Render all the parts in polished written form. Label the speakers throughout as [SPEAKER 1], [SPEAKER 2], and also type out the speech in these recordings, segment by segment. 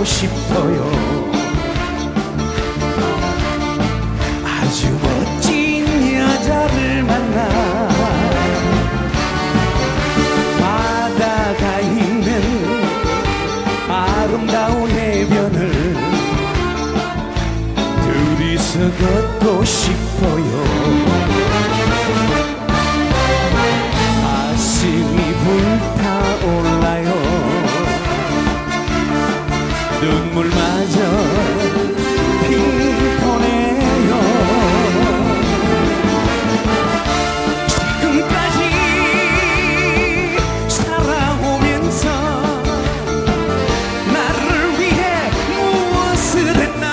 [SPEAKER 1] 싶어요. 아주 멋진 여자를 만나 바다가 있는 아름다운 해변을 둘이서 걷고 싶어요. 가슴이 불타올라요. 눈물마저 핑퐁해요. 지금까지 살아오면서 나를 위해 무엇을 했나.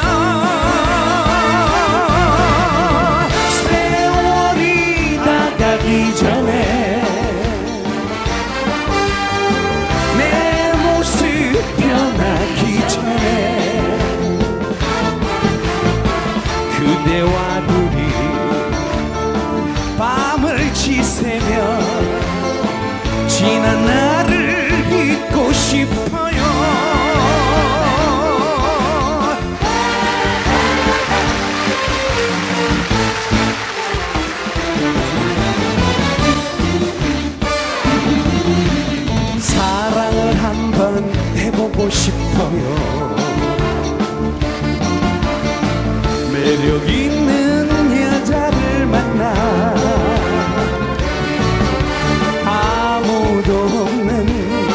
[SPEAKER 1] 세월이 다가기 전에 내 모습 변하기 전에 그대와 둘이 밤을 지새며 지난 날을 잊고 싶어요. 사랑을 한번 해보고 싶어요. 매력 있는 여자를 만나 아무도 없는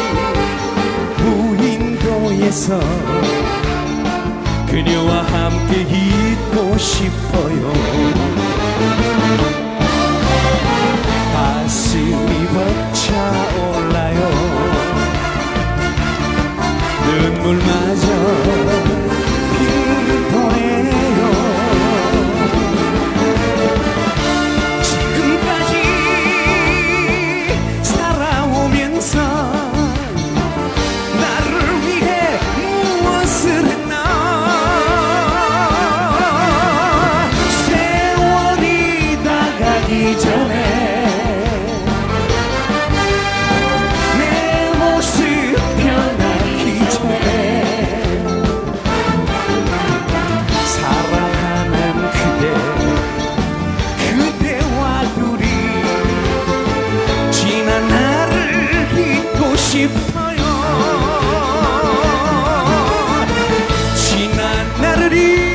[SPEAKER 1] 무인도에서 그녀와 함께 있고 싶어요. 가슴이 벅차올라요. 눈물마저 핑퐁해요. 지금까지 살아오면서 나를 위해 무엇을 했나. 세월이 다가기 전에 내 모습 변하기 전에 사랑하는 그대와 둘이 지난 날을 잊고 싶어요. 지난 날을